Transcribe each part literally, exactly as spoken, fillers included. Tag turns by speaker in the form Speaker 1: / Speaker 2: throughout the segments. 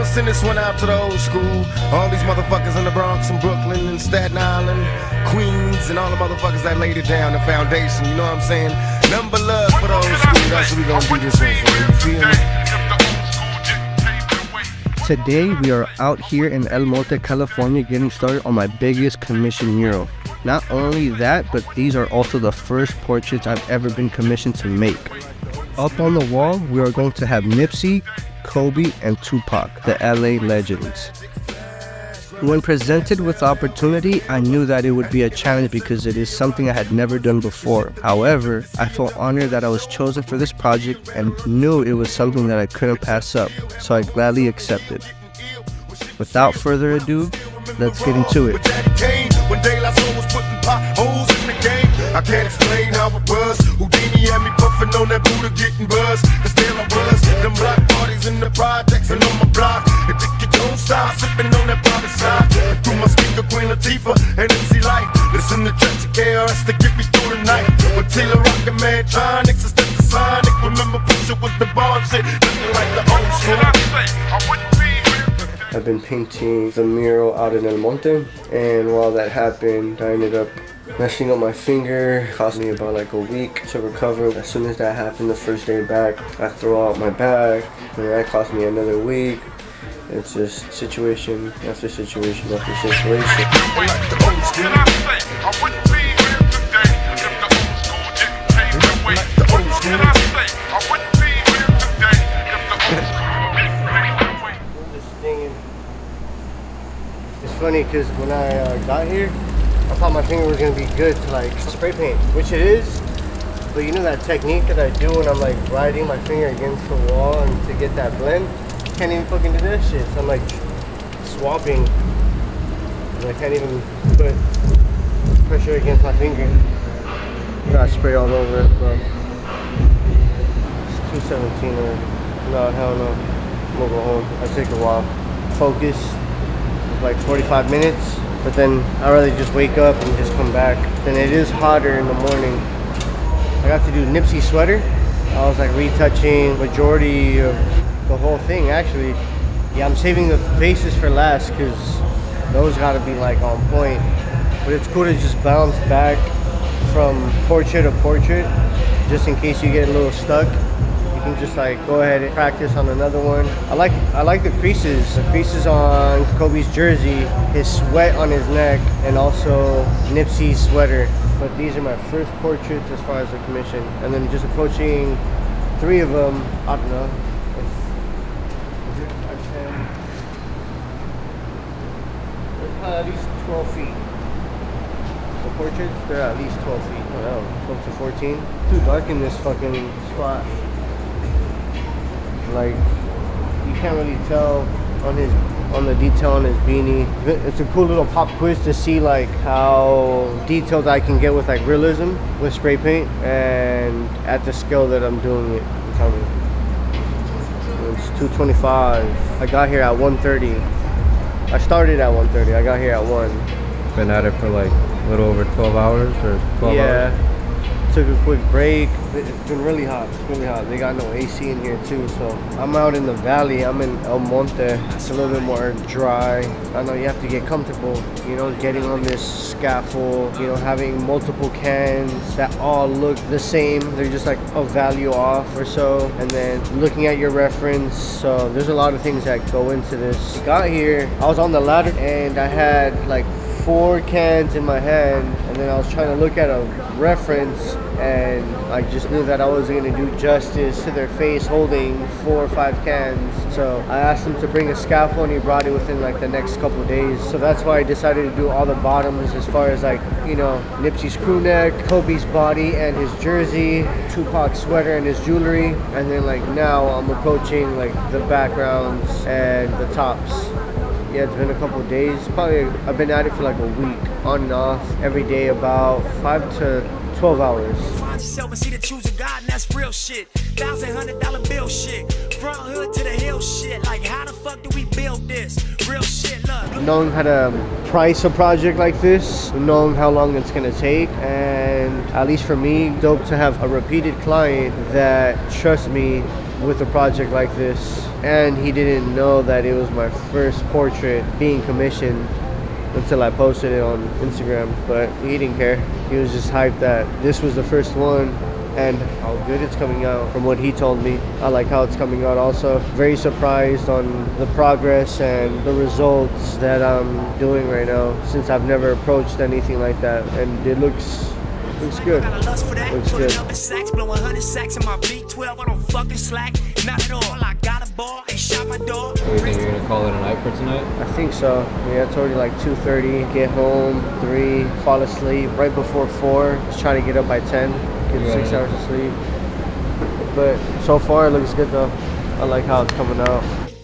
Speaker 1: send this one out to the old school. All these motherfuckers in the Bronx and Brooklyn and Staten Island, Queens, and all the motherfuckers that laid it down, the foundation, you know what I'm saying? Number love for the old school, that's what we gonna do this one for, you feel me?
Speaker 2: Today we are out here in El Monte, California, getting started on my biggest commission mural. Not only that, but these are also the first portraits I've ever been commissioned to make. Up on the wall, we are going to have Nipsey, Kobe, and Tupac, the L A legends. When presented with the opportunity, I knew that it would be a challenge because it is something I had never done before. However, I felt honored that I was chosen for this project and knew it was something that I couldn't pass up, so I gladly accepted. Without further ado, let's get into it.
Speaker 1: I can't explain how it was. Houdini had me puffing on that Buddha, getting buzz. Cause there I was, them block parties in the projects and on my block. And think you don't stop, sipping on that private side. And through my speaker, Queen Latifah and M C Light. Listen to Trent to K R S to get me through the night. With Taylor Rockin' Mantronics, it's the Sonic. Remember Pusha with the bar shit, nothing like the old school.
Speaker 2: I've been painting the mural out in El Monte, and while that happened, I ended up messing up my finger. It cost me about like a week to recover. As soon as that happened, the first day back, I throw out my bag, and that cost me another week. It's just situation after situation after situation. It's funny because when I uh, got here, I thought my finger was gonna be good to like spray paint, which it is. But you know that technique that I do when I'm like riding my finger against the wall and to get that blend? Can't even fucking do that shit. So I'm like swapping. And I can't even put pressure against my finger. I got spray all over it, bro. It's two seventeen already. No, hell no. I'm gonna go home. I take a while. Focus. Like forty-five minutes. But then I'd rather just wake up and just come back. Then it is hotter in the morning. I got to do Nipsey sweater. I was like retouching majority of the whole thing actually. Yeah, I'm saving the faces for last because those gotta be like on point. But it's cool to just bounce back from portrait to portrait just in case you get a little stuck. You can just like go ahead and practice on another one. I like I like the creases. The creases on Kobe's jersey, his sweat on his neck, and also Nipsey's sweater. But these are my first portraits as far as the commission. And then just approaching three of them, I don't know. They're at least twelve feet. The portraits, they're at least twelve feet. I don't know, twelve to fourteen. Too dark in this fucking spot. Like, you can't really tell on his on the detail on his beanie. It's a cool little pop quiz to see like how detailed I can get with like realism with spray paint and at the scale that I'm doing it. Tell me. It's two twenty-five. I got here at one thirty. I started at one thirty. I got here at one.
Speaker 3: Been at it for like a little over twelve hours or twelve
Speaker 2: yeah.
Speaker 3: hours?
Speaker 2: Took a quick break. It's been really hot. It's really hot. They got no A C in here too, so I'm out in the valley. I'm in El Monte. It's a little bit more dry. I know you have to get comfortable, you know, getting on this scaffold, you know, having multiple cans that all look the same. They're just like a value off or so, and then looking at your reference. So there's a lot of things that go into this. Got here, I was on the ladder and I had like four cans in my hand, and then I was trying to look at a reference and I just knew that I wasn't going to do justice to their face holding four or five cans. So I asked him to bring a scaffold and he brought it within like the next couple of days. So that's why I decided to do all the bottoms as far as like, you know, Nipsey's crew neck, Kobe's body and his jersey, Tupac's sweater and his jewelry, and then like now I'm approaching like the backgrounds and the tops. Yeah, it's been a couple of days. Probably I've been at it for like a week, on and off, every day about five to twelve hours. Find yourself and see the choose of God, and that's real shit. Thousand hundred dollar bill shit. Front hood to the hill shit. Like how the fuck do we build this? Real shit, look. Knowing how to price a project like this, knowing how long it's gonna take, and at least for me, dope to have a repeated client that trusts me with a project like this, and he didn't know that it was my first portrait being commissioned until I posted it on Instagram. But he didn't care. He was just hyped that this was the first one and how good it's coming out from what he told me. I like how it's coming out also. Very surprised on the progress and the results that I'm doing right now, since I've never approached anything like that, and it looks looks good. Looks good.
Speaker 3: What do you think you're gonna call it a night for tonight?
Speaker 2: I think so. Yeah, I told you like two thirty, get home, three, fall asleep right before four. Just try to get up by ten, get yeah. six hours of sleep. But so far it looks good though. I like how it's coming out.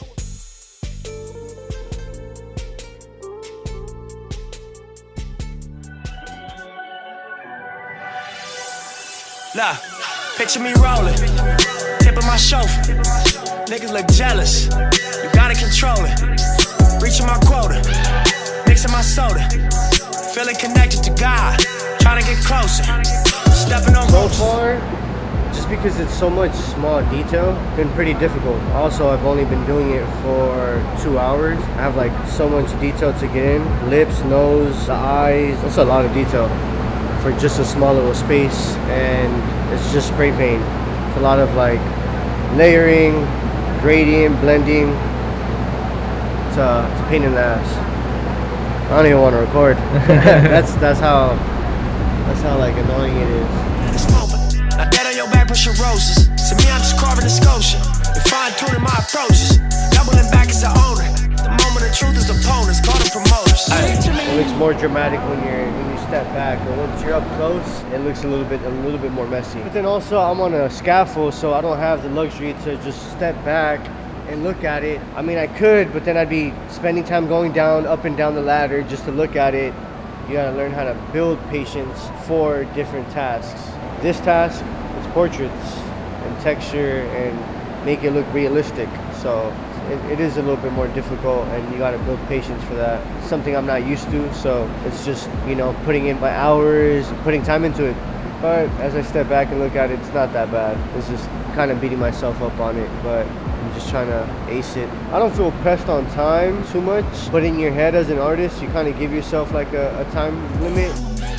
Speaker 4: Nah, picture me rolling, tip of my chauffeur. Niggas look jealous, you gotta control it. Reaching my quota, mixing my soda. Feeling connected to God, trying to get closer. Stepping on
Speaker 2: so far, just because it's so much small detail, been pretty difficult. Also, I've only been doing it for two hours. I have like so much detail to get in. Lips, nose, the eyes, that's a lot of detail for just a small little space, and it's just spray paint. It's a lot of like layering, gradient, blending. It's a, it's a pain in the ass. I don't even want to record. that's that's how that's how like annoying it is.
Speaker 4: Now dead on your back, pushing roses. To me, I'm just carving a sculpture and fine tuning my approaches. Doubling back as the owner. The moment of truth is opponents, call them promoters.
Speaker 2: It looks more dramatic when you're when you step back, but once you're up close, it looks a little bit a little bit more messy. But then also, I'm on a scaffold, so I don't have the luxury to just step back and look at it. I mean, I could, but then I'd be spending time going down, up and down the ladder just to look at it. You gotta learn how to build patience for different tasks. This task is portraits and texture and make it look realistic. So it, it is a little bit more difficult, and you gotta build patience for that. It's something I'm not used to, so it's just, you know, putting in my hours, putting time into it. But as I step back and look at it, it's not that bad. It's just kind of beating myself up on it, but I'm just trying to ace it. I don't feel pressed on time too much, but in your head as an artist, you kind of give yourself like a, a time limit.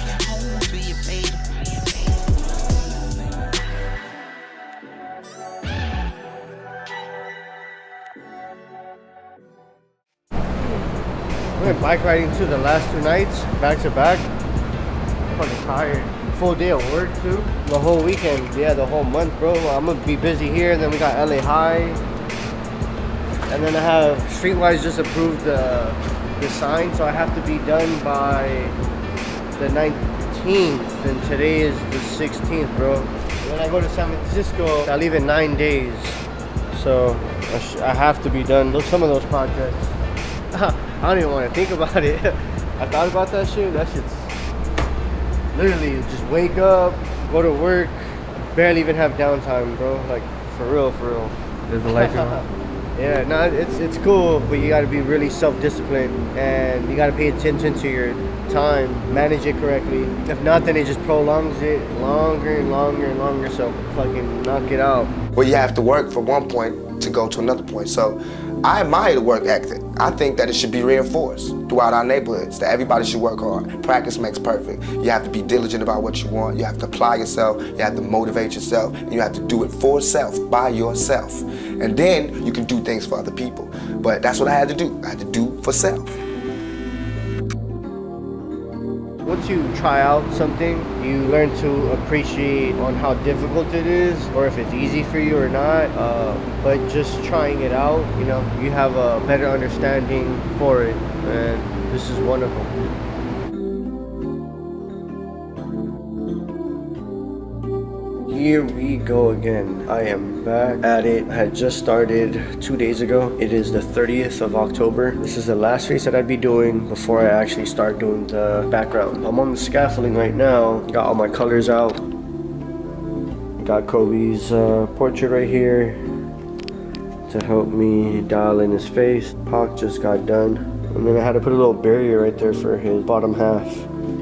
Speaker 2: I went bike riding too the last two nights, back to back. I'm fucking tired. Full day of work too. The whole weekend, yeah, the whole month, bro. I'm gonna be busy here, and then we got L A High. And then I have Streetwise just approved the, the sign, so I have to be done by the nineteenth, and today is the sixteenth, bro. When I go to San Francisco, I leave in nine days. So I, sh I have to be done. Those, some of those projects. I don't even want to think about it. I thought about that shit. That shit's literally just wake up, go to work, barely even have downtime, bro. Like for real, for real.
Speaker 3: There's a life you want.
Speaker 2: Yeah, no, it's it's cool, but you got to be really self-disciplined, and you got to pay attention to your time, manage it correctly. If not, then it just prolongs it longer and longer and longer. So fucking knock it out.
Speaker 5: Well, you have to work from one point to go to another point. So I admire the work ethic. I think that it should be reinforced throughout our neighborhoods, that everybody should work hard. Practice makes perfect. You have to be diligent about what you want. You have to apply yourself. You have to motivate yourself. And you have to do it for self, by yourself. And then you can do things for other people. But that's what I had to do. I had to do for self.
Speaker 2: Once you try out something, you learn to appreciate on how difficult it is, or if it's easy for you or not. Uh, but just trying it out, you know, you have a better understanding for it, and this is one of them. Here we go again. I am back at it. I had just started two days ago. It is the thirtieth of October. This is the last face that I'd be doing before I actually start doing the background. I'm on the scaffolding right now. Got all my colors out. Got Kobe's uh, portrait right here to help me dial in his face. Pac just got done. And then I had to put a little barrier right there for his bottom half.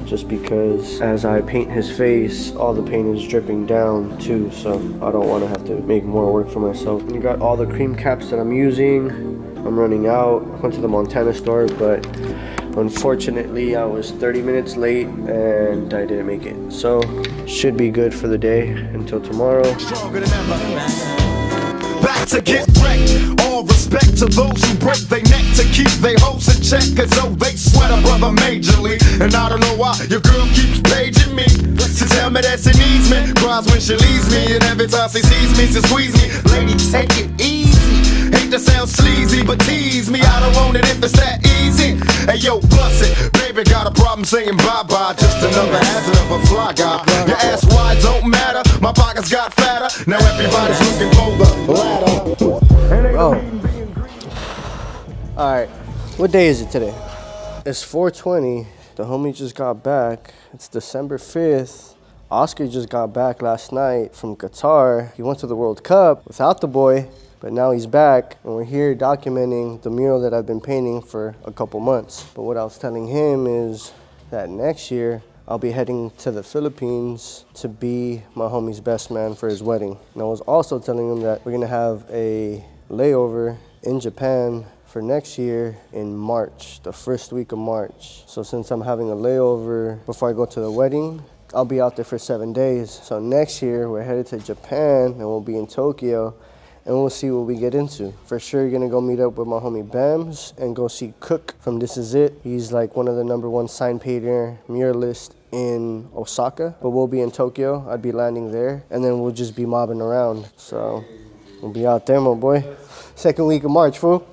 Speaker 2: just because as I paint his face, all the paint is dripping down too, so I don't want to have to make more work for myself. You got all the cream caps that I'm using. I'm running out. I went to the Montana store, but unfortunately I was thirty minutes late and I didn't make it. So should be good for the day until tomorrow.
Speaker 1: Stronger than ever. Back to get wrecked. All respect to those who break their neck to keep their hopes in check, cause oh, they sweat a brother majorly. And I don't know why your girl keeps paging me to tell me that she needs me. Cries when she leaves me, and every time she sees me, she squeeze me. Lady, take it easy. Hate to sound sleazy, but tease me. I don't want it if it's that easy. Hey yo, bust it. Baby got a problem saying bye-bye. Just another hazard of a fly guy. Your ass wide don't matter. My pockets got fatter. Now everybody's looking for the ladder.
Speaker 2: Oh. Alright, what day is it today? It's four twenty. The homie just got back. It's December fifth. Oscar just got back last night from Qatar. He went to the World Cup without the boy, but now he's back, and we're here documenting the mural that I've been painting for a couple months. But what I was telling him is that next year, I'll be heading to the Philippines to be my homie's best man for his wedding. And I was also telling him that we're gonna have a layover in Japan for next year in March, the first week of March. So since I'm having a layover before I go to the wedding, I'll be out there for seven days. So next year, we're headed to Japan and we'll be in Tokyo, and we'll see what we get into. For sure, you're gonna go meet up with my homie Bams and go see Cook from This Is It. He's like one of the number one sign painter, muralist in Osaka, but we'll be in Tokyo. I'd be landing there, and then we'll just be mobbing around. So we'll be out there, my boy. Second week of March, fool.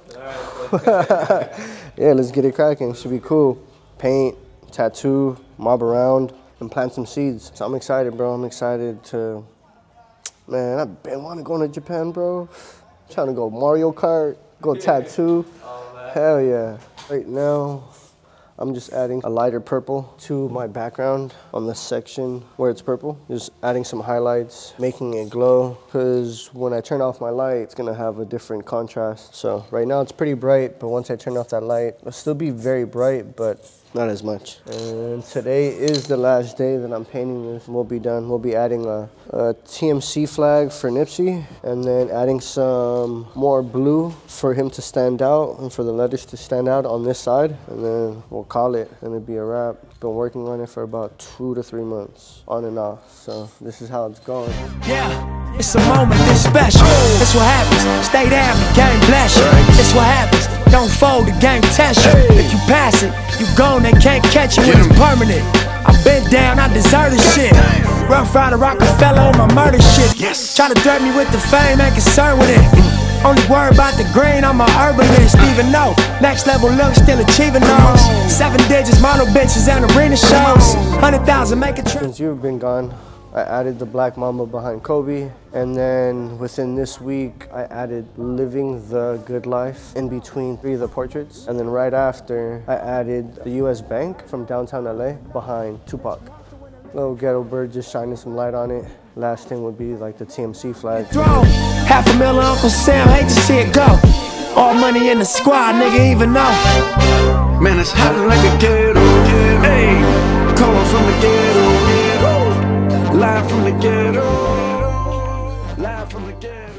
Speaker 2: Yeah, let's get it cracking. Should be cool. Paint, tattoo, mob around, and plant some seeds. So I'm excited, bro. I'm excited to, man, I've been wanting to go to Japan, bro. I'm trying to go Mario Kart, go tattoo. Hell yeah. Right now, I'm just adding a lighter purple to my background on the section where it's purple. Just adding some highlights, making it glow, because when I turn off my light, it's gonna have a different contrast. So right now it's pretty bright, but once I turn off that light, it'll still be very bright, but not as much. And today is the last day that I'm painting this. We'll be done. We'll be adding a, a T M C flag for Nipsey, and then adding some more blue for him to stand out and for the letters to stand out on this side. And then we'll call it, and it'll be a wrap. Been working on it for about two to three months, on and off. So this is how it's going.
Speaker 4: Yeah, it's a moment this special. That's what happens. Stay down, the game bless you. That's what happens. Don't fold, the game test you. If you pass it, you gone, they can't catch you when it's permanent. I've been down, I deserve this shit. Rough Rider Rockefeller on my murder shit. Yes. Try to threaten me with the fame, ain't concerned with it. Only worry about the green, I'm a herbalist. Even though next level look, still achieving those. Seven digits, model bitches and arena shows. Hundred thousand, make a trip.
Speaker 2: Since you've been gone, I added the black mamba behind Kobe, and then within this week I added Living the Good Life in between three of the portraits, and then right after I added the U S Bank from downtown L A behind Tupac. Little ghetto bird just shining some light on it. Last thing would be like the T M C flag.
Speaker 4: Throw half a million, Uncle Sam, hate to see it go. All money in the squad, nigga, even know.
Speaker 6: Man, it's hot like a ghetto. Hey, calling from the ghetto. Live from the ghetto. Live from the ghetto.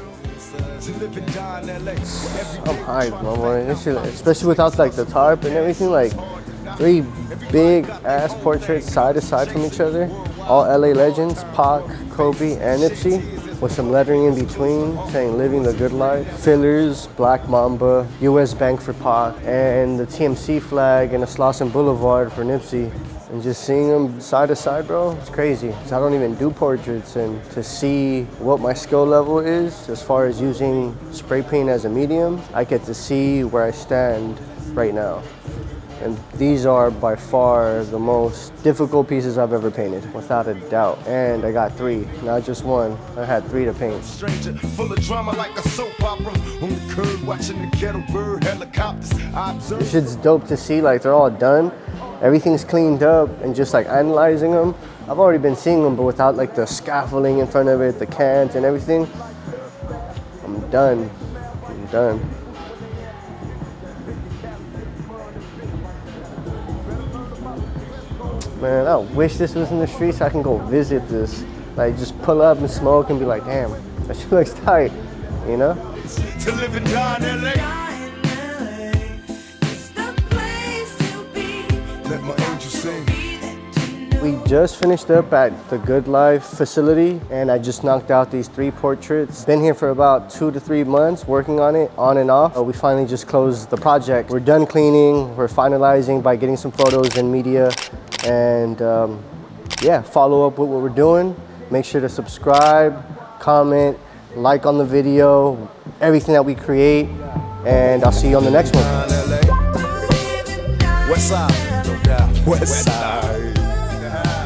Speaker 2: I'm hyped, my boy. This shit, especially without like the tarp and everything, like three big ass portraits side to side from each other. All L A legends, Pac, Kobe, and Nipsey, with some lettering in between saying Living the Good Life. Fillers, Black Mamba, U S Bank for Pac, and the T M C flag and a Slauson Blvd for Nipsey. And just seeing them side to side, bro, it's crazy. Cause I don't even do portraits, and to see what my skill level is as far as using spray paint as a medium, I get to see where I stand right now. And these are by far the most difficult pieces I've ever painted, without a doubt. And I got three, not just one. I had three to paint.
Speaker 1: Stranger, full of drama like a soap opera. On the curb, watching the ghetto bird helicopters. I observe.
Speaker 2: This shit's dope to see, like they're all done. Everything's cleaned up, and just like analyzing them. I've already been seeing them, but without like the scaffolding in front of it, the cans and everything. I'm done, I'm done. Man, I wish this was in the streets so I can go visit this. Like, just pull up and smoke and be like, damn, that shit looks tight, you know?
Speaker 1: To live and die in L A. Let my angels sing.
Speaker 2: We just finished up at the Good Life facility and I just knocked out these three portraits. Been here for about two to three months working on it, on and off. Uh, we finally just closed the project. We're done cleaning, we're finalizing by getting some photos and media, and um, yeah, follow up with what we're doing. Make sure to subscribe, comment, like on the video, everything that we create, and I'll see you on the next one.
Speaker 1: West side, no doubt. West side.